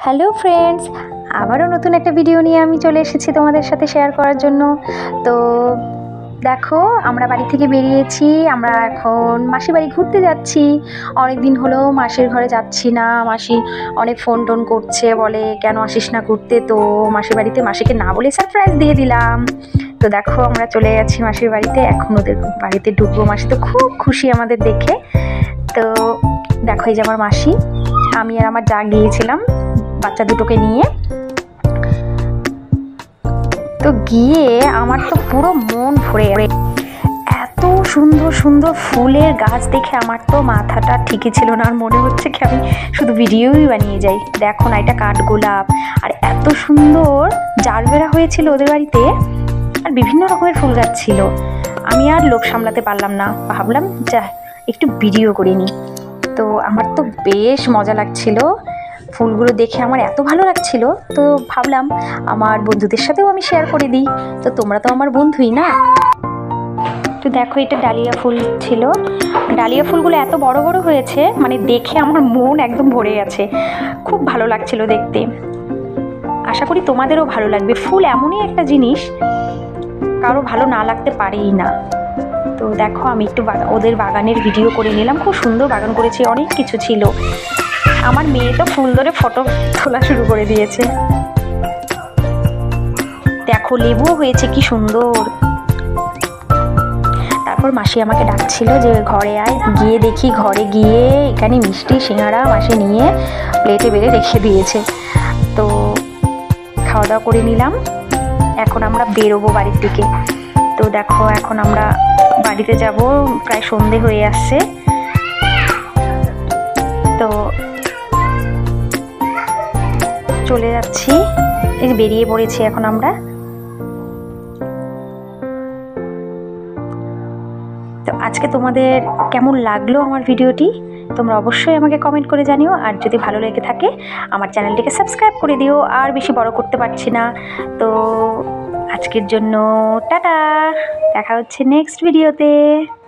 Hello friends, আবারও নতুন একটা ভিডিও নিয়ে আমি চলে এসেছি তোমাদের সাথে শেয়ার করার জন্য। তো দেখো, আমরা বাড়ি থেকে বেরিয়েছি, আমরা এখন মাসির বাড়ি ঘুরতে যাচ্ছি। অনেক দিন হলো মাসির ঘরে যাচ্ছি না। মাসি অনেক ফোন টোন করছে, বলে কেন আসিস না ঘুরতে। তো মাসির বাড়িতে মাসিকে না বলে সারপ্রাইজ দিয়ে দিলাম। তো দেখো, আমরা চলে যাচ্ছি মাসির বাড়িতে, এখন ওদের বাড়িতে ঢুকবো। মাসি তো খুব খুশি আমাদের দেখে। তো দেখো, এই যে আমার মাসি, আমি আর আমার যা গিয়েছিলাম বাচ্চা দুটোকে নিয়ে। তো গিয়ে আমার তো পুরো মন ভরে, এত সুন্দর সুন্দর ফুলের গাছ দেখে আমার তো মাথাটা ঠিকই ছিল না। আর মনে হচ্ছে কি আমি শুধু ভিডিওই বানিয়ে যাই। দেখো না, এটা কাঠগোলাপ, আর এত সুন্দর জারবেরা হয়েছিল ওদের বাড়িতে, আর বিভিন্ন রকমের ফুল গাছ ছিল। আমি আর লোভ সামলাতে পারলাম না, ভাবলাম যা একটু ভিডিও করে নিই। তো আমার তো বেশ মজা লাগছিল, ফুলগুলো দেখে আমার এত ভালো লাগছিল। তো ভাবলাম আমার বন্ধুদের সাথেও আমি শেয়ার করে দিই। তো তোমরা তো আমার বন্ধুই না। তো দেখো, এটা ডালিয়া ফুল ছিল। ডালিয়া ফুলগুলো এত বড় বড় হয়েছে, মানে দেখে আমার মন একদম ভরে গেছে। খুব ভালো লাগছিল দেখতে। আশা করি তোমাদেরও ভালো লাগবে। ফুল এমনই একটা জিনিস, কারো ভালো না লাগতে পারেই না। তো দেখো, আমি একটু ওদের বাগানের ভিডিও করে নিলাম। খুব সুন্দর বাগান করেছে, অনেক কিছু ছিল। আমার মেয়ে তো ফুল ধরে ফটো তোলা শুরু করে দিয়েছে। দেখো, লেবুও হয়েছে কি সুন্দর। তারপর মাসি আমাকে ডাকছিল যে ঘরে আয়। গিয়ে দেখি, ঘরে গিয়ে এখানে মিষ্টি সিঙ্গাড়া মাসি নিয়ে প্লেটে বেড়ে রেখে দিয়েছে। তো খাওয়া দাওয়া করে নিলাম। এখন আমরা বেরোবো বাড়ির দিকে। তো দেখো, এখন আমরা বাড়িতে যাব, প্রায় সন্ধে হয়ে আসছে। তো চলে যাচ্ছি, এই যে বেরিয়ে পড়েছি এখন আমরা। তো আজকে তোমাদের কেমন লাগলো আমার ভিডিওটি, তোমরা অবশ্যই আমাকে কমেন্ট করে জানিও। আর যদি ভালো লেগে থাকে আমার চ্যানেলটিকে সাবস্ক্রাইব করে দিও। আর বেশি বড় করতে পারছি না। তো আজকের জন্য টাটা, দেখা হচ্ছে নেক্সট ভিডিওতে।